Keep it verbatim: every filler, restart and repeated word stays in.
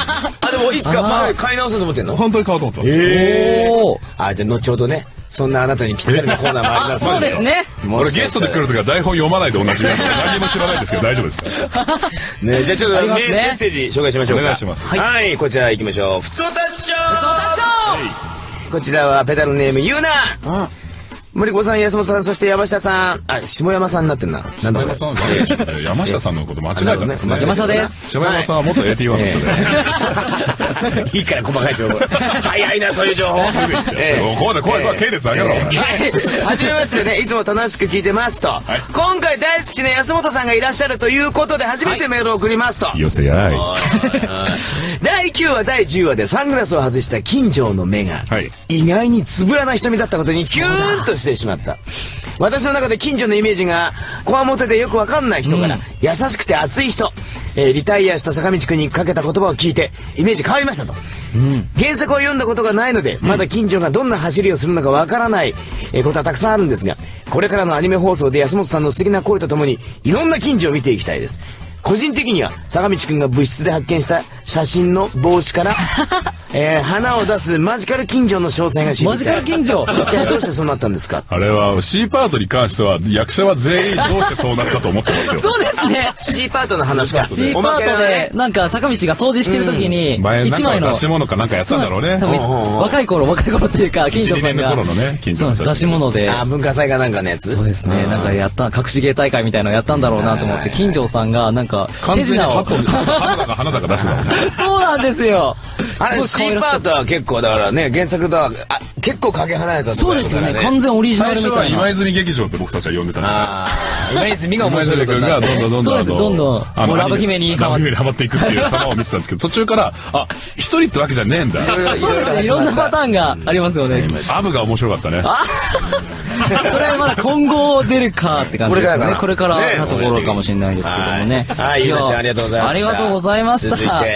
あ、でもいつかまだ買い直そうと思ってんの？ 本当に買おうと思ってます。 ええ。あ、じゃあ後ほどね、そんなあなたにぴったりなコーナーもありますので。 そうですね。 俺ゲストで来るときは台本読まないで同じ何も知らないですけど大丈夫ですか？ ね、じゃあちょっとメッセージ紹介しましょうか。 お願いします。 はい、こちら行きましょう。ふつおた師匠。 ふつおた師匠。 こちらはペダルネームゆうな。森子さん、安本さん、そして山下さん。あ、下山さんになってんな。 下山さんは山下さんのこと間違えたんですね。 山下です。 下山さんは元 エーティーワン の人で。 いいから細かい情報。早いな、そういう情報。 すぐ言っちゃう。怖い怖い怖い、系列上げろ。 はじめましてね、いつも楽しく聞いてますと。今回大好きな安本さんがいらっしゃるということで、初めてメールを送りますと。 よせやい。 だいきゅうわ、だいじゅうわでサングラスを外した金城の目が、意外につぶらな瞳だったことにキューンとしてしまった。私の中で金城のイメージがこわもてでよくわかんない人から、優しくて熱い人、えー、リタイアした坂道くんにかけた言葉を聞いてイメージ変わりましたと、うん、原作を読んだことがないのでまだ金城がどんな走りをするのかわからない、えー、ことはたくさんあるんですが、これからのアニメ放送で安本さんの素敵な声とともにいろんな金城を見ていきたいです。個人的には坂道くんが部室で発見した写真の帽子から、えー、花を出すマジカル金城の詳細が知りたい。 マジカル金城一体どうしてそうなったんですか？ あれは C パートに関しては役者は全員どうしてそうなったと思ってますよ。 そうですね。 C パートの話か。 C パートでなんか坂道が掃除してる時に一枚の出し物かなんかやったんだろうね。 若い頃若い頃っていうか金城さんが出し物で文化祭かなんかのやつ。 そうですね。なんかやった隠し芸大会みたいなのやったんだろうなと思って、金城さんがなんか手品を花だか花だか出してたもんね。 そうなんですよ。 あれ C パートは結構だからね、原作とはあ結構かけ離れたところだからね。 そうですよね。完全オリジナルみたいな。 最初は今泉劇場って僕たちは呼んでたんですよ。 今泉が面白いことになって、 どんどんどんどんどんどんもうラブ姫にラブ姫にハマっていくっていう様を見てたんですけど、途中からあ一人ってわけじゃねえんだ。 そうですね。いろんなパターンがありますよね。 アブが面白かったね。 それはまだ今後出るかって感じですね。これからなところかもしれないですけどもね。 はい、ゆうなちゃんありがとうございました。 ありがとうございました。